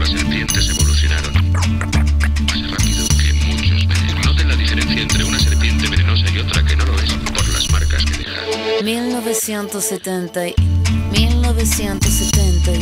serpientes evolucionaron más rápido que muchos venenos. Noten la diferencia entre una serpiente venenosa y otra que no lo es por las marcas que deja. 1970, 1970,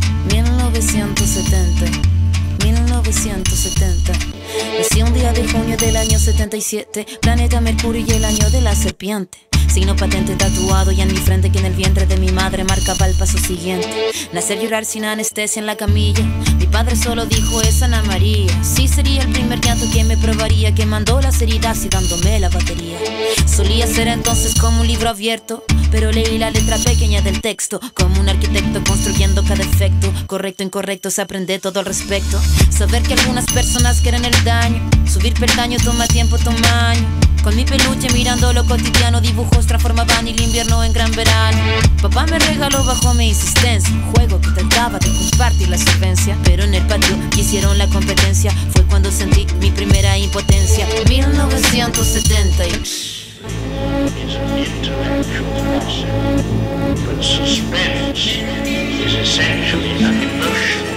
1970, 1970. Nací un día de junio del año 77, planeta Mercurio y el año de la serpiente. Signo patente tatuado y en mi frente que en el vientre de mi madre marcaba el paso siguiente. Nacer, llorar sin anestesia en la camilla. Mi padre solo dijo es Ana María. Sí sería el primer llanto que me probaría, quemando las heridas y dándome la batería. Solía ser entonces como un libro abierto, pero leí la letra pequeña del texto, como un arquitecto construyendo cada efecto. Correcto, incorrecto, se aprende todo al respecto. Saber que algunas personas quieren el daño, subir peldaño toma tiempo, toma año. Con mi peluche mirando lo cotidiano, dibujos transformaban el invierno en gran verano. Papá me regaló bajo mi insistencia un juego que trataba de compartir la solvencia, pero en el patio hicieron la competencia. Fue cuando sentí mi primera impotencia. 1970 is an intellectual process, but suspense is essentially an emotional